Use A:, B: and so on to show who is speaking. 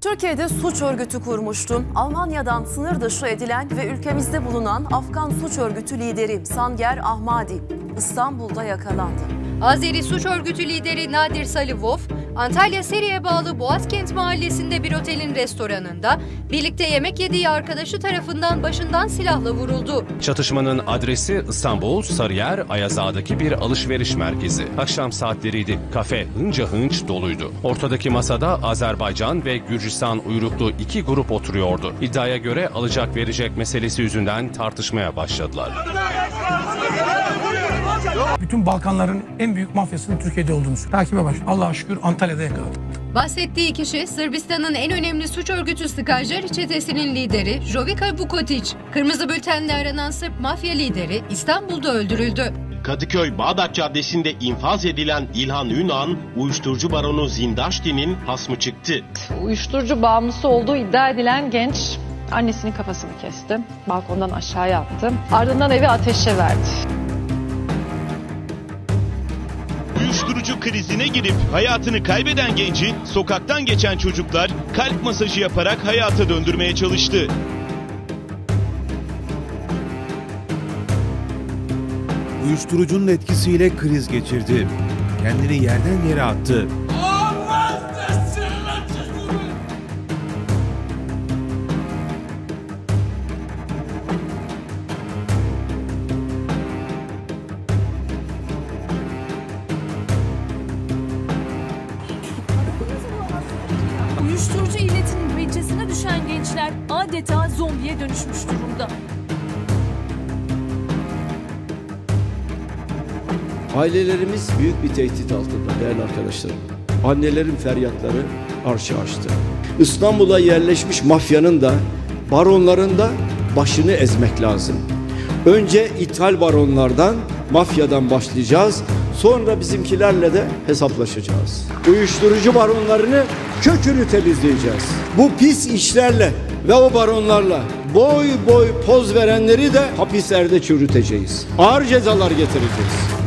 A: Türkiye'de suç örgütü kurmuştu. Almanya'dan sınır dışı edilen ve ülkemizde bulunan Afgan suç örgütü lideri Sanger Ahmadi İstanbul'da yakalandı.
B: Azeri suç örgütü lideri Nadir Salivov, Antalya Seri'ye bağlı Boğazkent mahallesinde bir otelin restoranında birlikte yemek yediği arkadaşı tarafından başından silahla vuruldu.
C: Çatışmanın adresi İstanbul, Sarıyer, Ayazağa'daki bir alışveriş merkezi. Akşam saatleriydi. Kafe hınca hınç doluydu. Ortadaki masada Azerbaycan ve Gürcistan uyruklu iki grup oturuyordu. İddiaya göre alacak verecek meselesi yüzünden tartışmaya başladılar.
D: Bütün Balkanların en büyük mafyasının Türkiye'de olduğunu takibe başladı. Allah'a şükür Antalya'da yakaladık.
B: Bahsettiği kişi Sırbistan'ın en önemli suç örgütü Skajari çetesinin lideri Jovica Vukotić. Kırmızı bültenle aranan Sırp mafya lideri İstanbul'da öldürüldü.
E: Kadıköy Bağdat Caddesi'nde infaz edilen İlhan Ünan, uyuşturucu baronu Zindaşti'nin hasmı çıktı.
F: Uyuşturucu bağımlısı olduğu iddia edilen genç annesinin kafasını kesti, balkondan aşağıya attı, ardından evi ateşe verdi.
G: Uyuşturucu krizine girip hayatını kaybeden genci sokaktan geçen çocuklar kalp masajı yaparak hayata döndürmeye çalıştı.
H: Uyuşturucunun etkisiyle kriz geçirdi. Kendini yerden yere attı.
I: Uyuşturucu illetinin pençesine düşen gençler adeta zombiye dönüşmüş durumda.
J: Ailelerimiz büyük bir tehdit altında değerli arkadaşlarım. Annelerin feryatları arşı açtı. İstanbul'a yerleşmiş mafyanın da baronların da başını ezmek lazım. Önce ithal baronlardan, mafyadan başlayacağız. Sonra bizimkilerle de hesaplaşacağız. Uyuşturucu baronlarını kökünü temizleyeceğiz. Bu pis işlerle ve o baronlarla boy boy poz verenleri de hapislerde çürüteceğiz. Ağır cezalar getireceğiz.